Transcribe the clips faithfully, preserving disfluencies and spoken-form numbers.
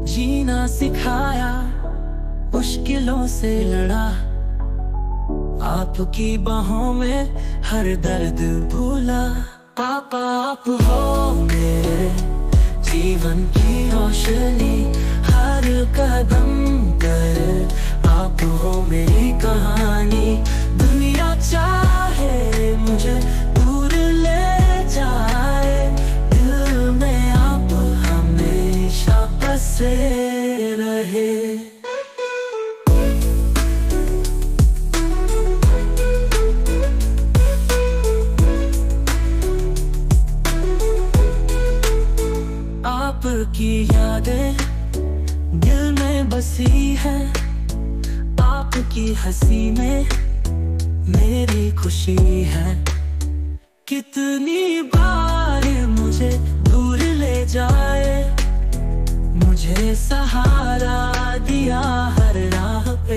जीना सिखाया, मुश्किलों से लड़ा, आपकी बाहों में हर दर्द भूला। पापा आप हो मेरे जीवन की रोशनी, हर कदम पर आप हो मेरी कहानी। दुनिया चाहे मुझे दूर ले जाए, दिल में आप हमेशा बसे रहे। आपकी यादें दिल में बसी है, आपकी हंसी में मेरी खुशी है। कितनी बार मुझे दूर ले जाए, मुझे सहारा दिया हर राह पे।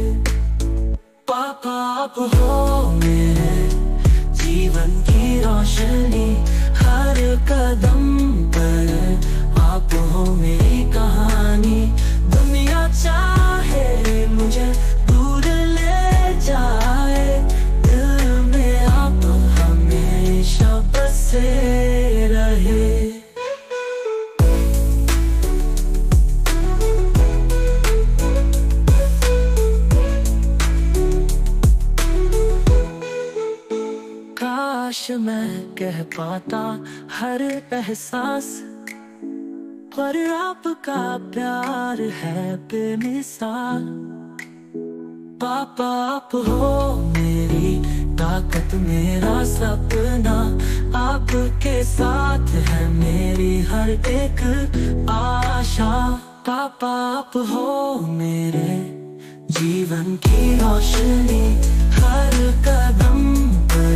पापा आप हो मेरे जीवन की रोशनी, हर कदम पर आप हो मेरी कहानी। दुनिया चाहे मुझे दूर ले जाए, दिल में आप हमेशा बसे रहे। काश मैं कह पाता हर एहसास, पर आपका प्यार है बेमिसाल। पापा आप हो मेरी ताकत, मेरा सपना, आपके साथ है मेरी हर एक आशा। पापा आप हो मेरे जीवन की रोशनी, हर कदम पर